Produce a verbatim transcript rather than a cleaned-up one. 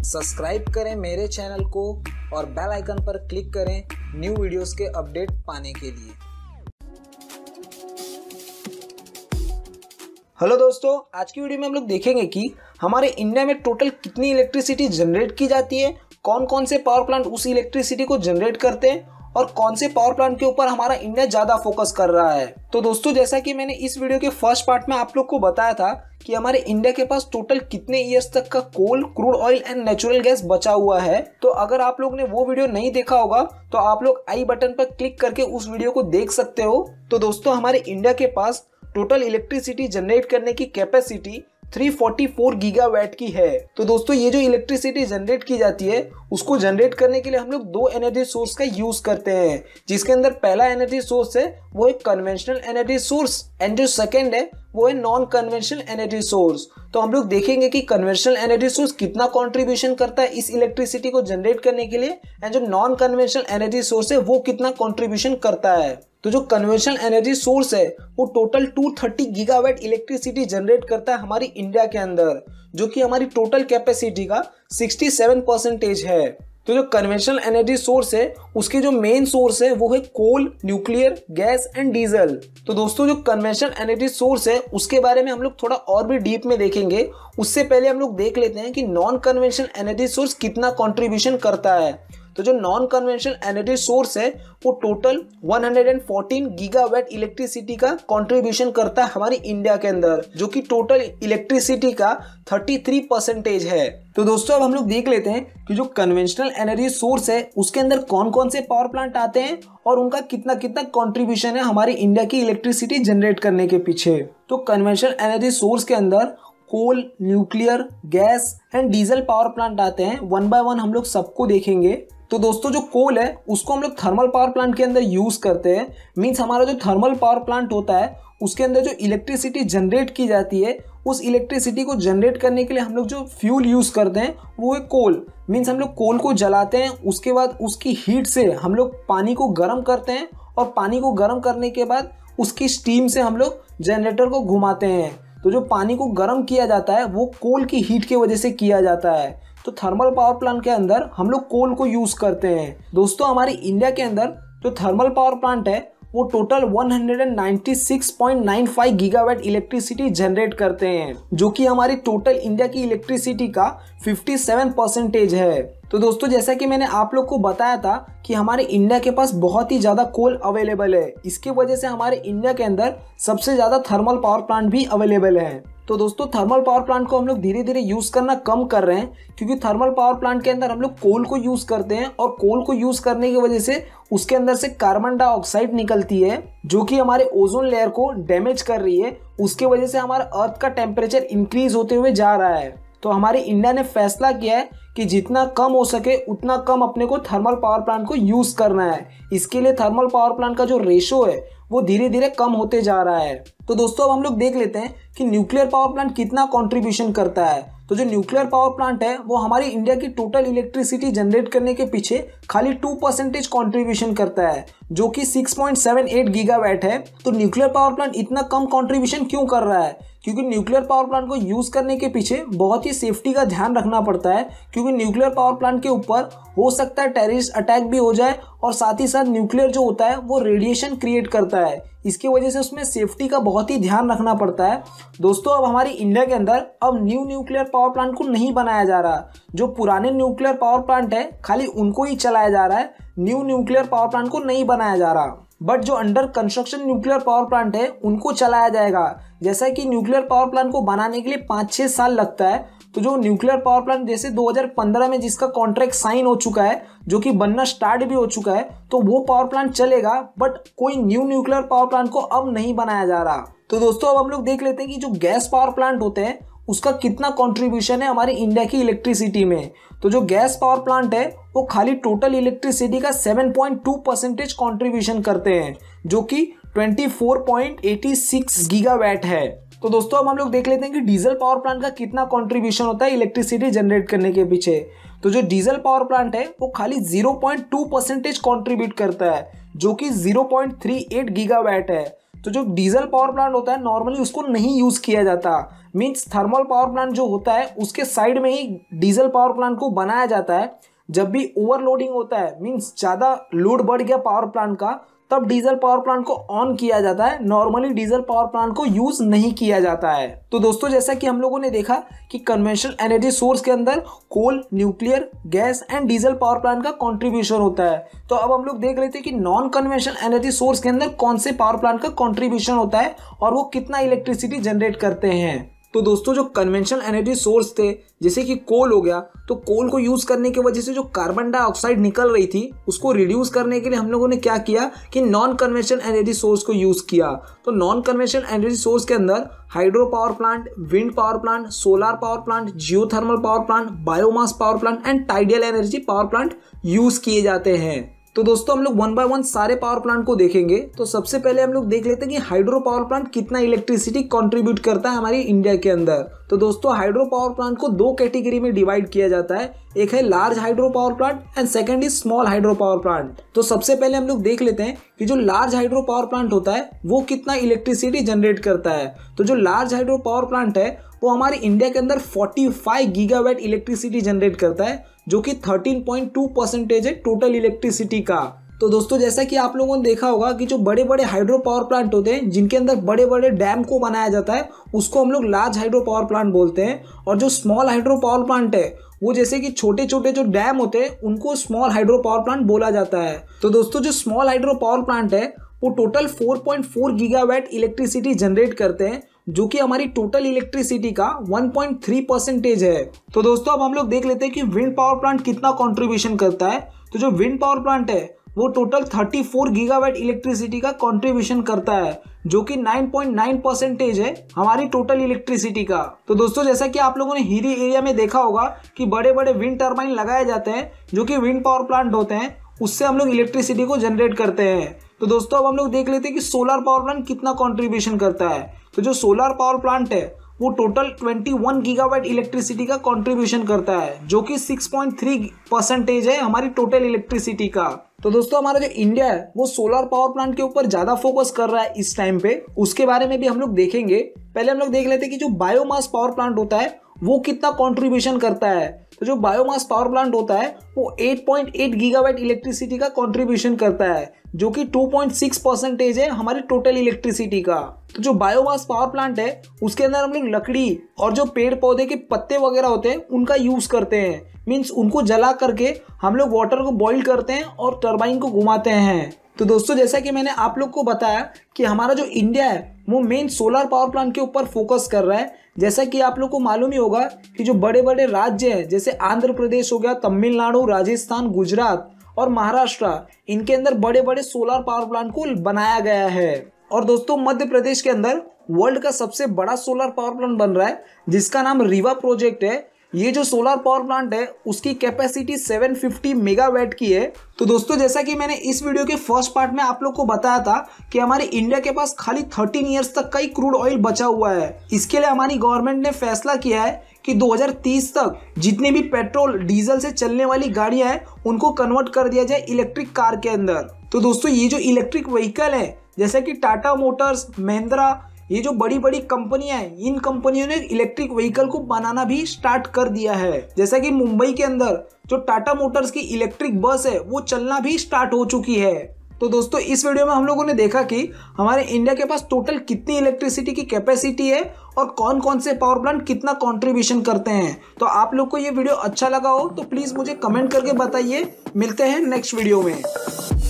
Subscribe करें मेरे channel को और बेल आइकन पर क्लिक करें न्यू वीडियोस के अपडेट पाने के लिए। हेलो दोस्तों, आज की वीडियो में हम लोग देखेंगे कि हमारे इंडिया में टोटल कितनी इलेक्ट्रिसिटी जनरेट की जाती है, कौन कौन से पावर प्लांट उस इलेक्ट्रिसिटी को जनरेट करते हैं और कौन से पावर प्लांट के ऊपर हमारा इंडिया ज़्यादा फोकस कर रहा है। तो दोस्तों, जैसा कि मैंने इस वीडियो के फर्स्ट पार्ट में आप लोग को बताया था कि हमारे इंडिया के पास टोटल कितने ईयर्स तक का coal, crude oil and natural gas बचा हुआ है। तो अगर आप लोग ने वो वीडियो नहीं देखा होगा तो आप लोग आई बटन पर क्लिक करके उस वीडियो को देख सकते हो। तो दोस्तों, हमारे इंडिया के पास टोटल इलेक्ट्रिसिटी जनरेट करने की कैपेसिटी तीन सौ चौवालीस गीगावाट की है। तो दोस्तों, ये जो इलेक्ट्रिसिटी जनरेट की जाती है उसको जनरेट करने के लिए हम लोग दो एनर्जी सोर्स का यूज करते हैं, जिसके अंदर पहला एनर्जी सोर्स है वो एक कन्वेंशनल एनर्जी सोर्स एंड जो सेकंड है वो है नॉन कन्वेंशनल एनर्जी सोर्स। तो हम लोग देखेंगे कि कन्वेंशनल एनर्जी सोर्स कितना कंट्रीब्यूशन करता है इस इलेक्ट्रिसिटी को जनरेट करने के लिए एंड जो नॉन कन्वेंशनल एनर्जी सोर्स है वो कितना कंट्रीब्यूशन करता है। तो जो कन्वेंशनल एनर्जी सोर्स है वो टोटल दो सौ तीस गीगावाट इलेक्ट्रिसिटी जनरेट करता है हमारी इंडिया के अंदर, जो कि हमारी टोटल कैपेसिटी का सड़सठ परसेंटेज है। तो जो कन्वेंशनल एनर्जी सोर्स है उसके जो मेन सोर्स है वो है coal, nuclear, gas and diesel. तो दोस्तों, जो कन्वेंशनल एनर्जी सोर्स है उसके बारे में हम लोग थोड़ा और भी डीप में देखेंगे। उससे पहले हम लोग देख लेते हैं कि नॉन कन्वेंशनल एनर्जी सोर्स कितना कंट्रीब्यूशन करता है। तो जो नॉन कन्वेंशनल एनर्जी सोर्स है वो टोटल एक सौ चौदह गीगावाट इलेक्ट्रिसिटी का कंट्रीब्यूशन करता है हमारी इंडिया के अंदर, जो कि टोटल इलेक्ट्रिसिटी का तैंतीस परसेंटेज है। तो दोस्तों, अब हम लोग देख लेते हैं कि जो कन्वेंशनल एनर्जी सोर्स है उसके अंदर कौन कौन से पावर प्लांट आते हैं और उनका कितना कितना कंट्रीब्यूशन है हमारी इंडिया की इलेक्ट्रिसिटी जनरेट करने के पीछे। तो कन्वेंशनल एनर्जी सोर्स के अंदर coal, nuclear, gas and diesel power plant आते हैं। वन बाय वन हम लोग सबको देखेंगे। तो दोस्तों, जो कोल है उसको हम लोग थर्मल पावर प्लांट के अंदर यूज करते हैं। मींस हमारा जो थर्मल पावर प्लांट होता है उसके अंदर जो इलेक्ट्रिसिटी जनरेट की जाती है उस इलेक्ट्रिसिटी को जनरेट करने के लिए हम लोग जो फ्यूल यूज करते हैं वो है कोल। मींस हम लोग कोल को जलाते हैं, उसके बाद उसकी हीट से हम लोग पानी को गर्म करते हैं और पानी को गर्म करने के बाद उसकी स्टीम से हम लोग जनरेटर को घुमाते हैं। तो जो पानी को गर्म किया जाता है वो कोल की हीट की वजह से किया जाता है। तो थर्मल पावर प्लांट के अंदर हम लोग कोल को यूज करते हैं। दोस्तों, हमारी इंडिया के अंदर जो थर्मल पावर प्लांट है वो टोटल एक सौ छियानवे पॉइंट नौ पाँच गीगावाट इलेक्ट्रिसिटी जनरेट करते हैं, जो कि हमारी टोटल इंडिया की इलेक्ट्रिसिटी का सत्तावन परसेंटेज है। तो दोस्तों, जैसा कि मैंने आप लोग को बताया था कि हमारे इंडिया के पास बहुत ही ज़्यादा कोल अवेलेबल है, इसके वजह से हमारे इंडिया के अंदर सबसे ज़्यादा थर्मल पावर प्लांट भी अवेलेबल है। तो दोस्तों, थर्मल पावर प्लांट को हम लोग धीरे धीरे यूज करना कम कर रहे हैं, क्योंकि थर्मल पावर प्लांट के अंदर हम लोग कोल को यूज करते हैं और कोल को यूज करने की वजह से उसके अंदर से कार्बन डाइऑक्साइड निकलती है, जो कि हमारे ओजोन लेयर को डैमेज कर रही है। उसके वजह से हमारा अर्थ का टेम्परेचर इंक्रीज होते हुए जा रहा है। तो हमारे इंडिया ने फैसला किया है कि जितना कम हो सके उतना कम अपने को थर्मल पावर प्लांट को यूज करना है। इसके लिए थर्मल पावर प्लांट का जो रेशो है वो धीरे धीरे कम होते जा रहा है। तो दोस्तों, अब हम लोग देख लेते हैं कि न्यूक्लियर पावर प्लांट कितना कंट्रीब्यूशन करता है। तो जो न्यूक्लियर पावर प्लांट है वो हमारी इंडिया की टोटल इलेक्ट्रिसिटी जनरेट करने के पीछे खाली टू परसेंटेज कॉन्ट्रीब्यूशन करता है, जो कि छह पॉइंट सात आठ गीगावाट है। तो न्यूक्लियर पावर प्लांट इतना कम कंट्रीब्यूशन क्यों कर रहा है? क्योंकि न्यूक्लियर पावर प्लांट को यूज करने के पीछे बहुत ही सेफ्टी का ध्यान रखना पड़ता है, क्योंकि न्यूक्लियर पावर प्लांट के ऊपर हो सकता है टेररिस्ट अटैक भी हो जाए और साथ ही साथ न्यूक्लियर जो होता है वो रेडिएशन क्रिएट करता है। इसकी वजह से उसमें सेफ्टी का बहुत ही ध्यान रखना पड़ता है। दोस्तों, अब हमारी इंडिया के अंदर अब न्यू न्यूक्लियर पावर प्लांट को नहीं बनाया जा रहा। जो पुराने न्यूक्लियर पावर प्लांट है खाली उनको ही चलाया जा रहा है, न्यू न्यूक्लियर पावर प्लांट को नहीं बनाया जा रहा। बट जो under construction nuclear power plant है उनको चलाया जाएगा। जैसा कि न्यूक्लियर पावर प्लांट को बनाने के लिए पाँच छः साल लगता है, तो जो न्यूक्लियर पावर प्लांट जैसे दो हज़ार पंद्रह में जिसका कॉन्ट्रैक्ट साइन हो चुका है, जो कि बनना स्टार्ट भी हो चुका है, तो वो पावर प्लांट चलेगा। बट कोई न्यू न्यूक्लियर पावर प्लांट को अब नहीं बनाया जा रहा। तो दोस्तों, अब हम लोग देख लेते हैं कि जो गैस पावर प्लांट होते हैं उसका कितना कंट्रीब्यूशन है हमारी इंडिया की इलेक्ट्रिसिटी में। तो जो गैस पावर प्लांट है वो खाली टोटल इलेक्ट्रिसिटी का सात पॉइंट दो परसेंटेज कंट्रीब्यूशन करते हैं, जो कि चौबीस पॉइंट छियासी गीगावाट है। तो दोस्तों, अब हम लोग देख लेते हैं कि डीजल पावर प्लांट का कितना कंट्रीब्यूशन होता है इलेक्ट्रिसिटी जनरेट करने के पीछे। तो जो डीजल पावर प्लांट है वो खाली ज़ीरो पॉइंट दो परसेंटेज कंट्रीब्यूट करता है, जो कि ज़ीरो पॉइंट तीन आठ गीगावाट है। तो जो डीजल पावर प्लांट होता है नॉर्मली उसको नहीं यूज किया जाता। मीन्स थर्मल पावर प्लांट जो होता है उसके साइड में ही डीजल पावर प्लांट को बनाया जाता है। जब भी ओवरलोडिंग होता है, मीन्स ज़्यादा लोड बढ़ गया पावर प्लांट का, तब डीजल पावर प्लांट को ऑन किया जाता है। नॉर्मली डीजल पावर प्लांट को यूज नहीं किया जाता है। तो दोस्तों जैसा कि हम लोगों ने देखा कि कन्वेंशनल एनर्जी सोर्स के अंदर coal, nuclear, gas and diesel power plant का कंट्रीब्यूशन होता है। तो अब हम लोग देख लेते हैं कि नॉन कन्वेंशनल एनर्जी सोर्स के अंदर कौन से पावर प्लांट का कंट्रीब्यूशन होता है और वो कितना इलेक्ट्रिसिटी जनरेट करते हैं। तो दोस्तों जो कन्वेंशनल एनर्जी सोर्स थे जैसे कि कोल हो गया, तो कोल को यूज करने की वजह से जो कार्बन डाइऑक्साइड निकल रही थी उसको रिड्यूस करने के लिए हम लोगों ने क्या किया कि नॉन कन्वेंशनल एनर्जी सोर्स को यूज किया। तो नॉन कन्वेंशनल एनर्जी सोर्स के अंदर hydro power plant, wind power plant, solar power plant, geothermal power plant, biomass power plant and tidal energy power plant use किए जाते हैं। तो दोस्तों हम लोग वन बाय वन सारे पावर प्लांट को देखेंगे। तो सबसे पहले हम लोग देख लेते हैं कि हाइड्रो पावर प्लांट कितना इलेक्ट्रिसिटी कंट्रीब्यूट करता है हमारी इंडिया के अंदर। तो दोस्तों हाइड्रो पावर प्लांट को दो कैटेगरी में डिवाइड किया जाता है, एक है large hydro power plant and second is small hydro power plant. तो सबसे पहले हम लोग देख लेते हैं कि जो लार्ज हाइड्रो पावर प्लांट होता है वो कितना इलेक्ट्रिसिटी जनरेट करता है। तो जो लार्ज हाइड्रो पावर प्लांट है वो हमारे इंडिया के अंदर पैंतालीस गीगावाट इलेक्ट्रिसिटी जनरेट करता है, जो कि तेरह पॉइंट दो परसेंटेज है टोटल इलेक्ट्रिसिटी का। तो दोस्तों जैसा कि आप लोगों ने देखा होगा कि जो बड़े बड़े हाइड्रो पावर प्लांट होते हैं जिनके अंदर बड़े बड़े डैम को बनाया जाता है उसको हम लोग लार्ज हाइड्रो पावर प्लांट बोलते हैं। और जो स्मॉल हाइड्रो पावर प्लांट है वो जैसे कि छोटे छोटे जो डैम होते हैं उनको स्मॉल हाइड्रो पावर प्लांट बोला जाता है। तो दोस्तों जो स्मॉल हाइड्रो पावर प्लांट है वो टोटल चार पॉइंट चार गीगावाट इलेक्ट्रिसिटी जनरेट करते हैं, जो कि हमारी टोटल इलेक्ट्रिसिटी का एक पॉइंट तीन परसेंटेज है। तो दोस्तों अब हम लोग देख लेते हैं कि विंड पावर प्लांट कितना कंट्रीब्यूशन करता है। तो जो विंड पावर प्लांट है वो टोटल चौंतीस गीगावाट इलेक्ट्रिसिटी का कंट्रीब्यूशन करता है, जो कि नौ पॉइंट नौ परसेंटेज है हमारी टोटल इलेक्ट्रिसिटी का। तो दोस्तों जैसा कि आप लोगों ने हिली एरिया में देखा होगा कि बड़े बड़े विंड टर्बाइन लगाए जाते हैं जो कि विंड पावर प्लांट होते हैं, उससे हम लोग इलेक्ट्रिसिटी को जनरेट करते हैं। तो दोस्तों अब हम लोग देख लेते हैं कि सोलर पावर प्लांट कितना कंट्रीब्यूशन करता है। तो जो सोलर पावर प्लांट है वो टोटल इक्कीस गीगावाट इलेक्ट्रिसिटी का कंट्रीब्यूशन करता है, जो कि छह पॉइंट तीन परसेंटेज है हमारी टोटल इलेक्ट्रिसिटी का। तो दोस्तों हमारा जो इंडिया है वो सोलर पावर प्लांट के ऊपर ज्यादा फोकस कर रहा है इस टाइम पे, उसके बारे में भी हम लोग देखेंगे। पहले हम लोग देख लेते हैं कि जो बायोमास पावर प्लांट होता है वो कितना कंट्रीब्यूशन करता है। तो जो बायोमास पावर प्लांट होता है वो आठ पॉइंट आठ गीगावाट इलेक्ट्रिसिटी का कंट्रीब्यूशन करता है, जो कि दो पॉइंट छह परसेंटेज है हमारी टोटल इलेक्ट्रिसिटी का। तो जो बायोमास पावर प्लांट है उसके अंदर हम लोग लकड़ी और जो पेड़ पौधे के पत्ते वगैरह होते हैं उनका यूज करते हैं। मीन्स उनको जला करके हम लोग वाटर को बॉईल करते हैं और टरबाइन को घुमाते हैं। तो दोस्तों जैसा कि मैंने आप लोग को बताया कि हमारा जो इंडिया है वो मेन सोलर पावर प्लांट के ऊपर फोकस कर रहा है। जैसा कि आप लोग को मालूम ही होगा कि जो बड़े बड़े राज्य हैं जैसे आंध्र प्रदेश हो गया, तमिलनाडु, राजस्थान, गुजरात और महाराष्ट्र, इनके अंदर बड़े बड़े सोलर पावर प्लांट को बनाया गया है। और दोस्तों मध्य प्रदेश के अंदर वर्ल्ड का सबसे बड़ा सोलर पावर प्लांट बन रहा है जिसका नाम रीवा प्रोजेक्ट है। ये जो सोलर पावर प्लांट है उसकी कैपेसिटी सात सौ पचास मेगावाट की है। तो दोस्तों जैसा कि मैंने इस वीडियो के फर्स्ट पार्ट में आप लोग को बताया था कि हमारे इंडिया के पास खाली तेरह इयर्स तक का ही क्रूड ऑयल बचा हुआ है। इसके लिए हमारी गवर्नमेंट ने फैसला किया है कि दो हज़ार तीस तक जितने भी पेट्रोल डीजल से चलने वाली गाड़ियां हैं उनको कन्वर्ट कर दिया जाए इलेक्ट्रिक कार के अंदर। तो दोस्तों ये जो इलेक्ट्रिक व्हीकल है जैसे कि टाटा मोटर्स, महिंद्रा, ये जो बड़ी बड़ी कंपनियां हैं, इन कंपनियों ने इलेक्ट्रिक व्हीकल को बनाना भी स्टार्ट कर दिया है। जैसा कि मुंबई के अंदर जो टाटा मोटर्स की इलेक्ट्रिक बस है वो चलना भी स्टार्ट हो चुकी है। तो दोस्तों इस वीडियो में हम लोगों ने देखा कि हमारे इंडिया के पास टोटल कितनी इलेक्ट्रिसिटी की कैपेसिटी है और कौन कौन से पावर प्लांट कितना कंट्रीब्यूशन करते हैं। तो आप लोग को ये वीडियो अच्छा लगा हो तो प्लीज़ मुझे कमेंट करके बताइए। मिलते हैं नेक्स्ट वीडियो में।